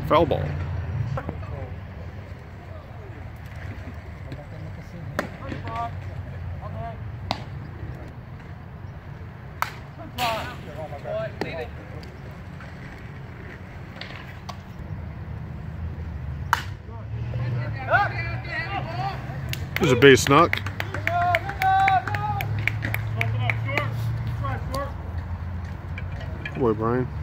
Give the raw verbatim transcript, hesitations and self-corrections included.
Foul ball. There's a base knock. Good boy, Brian.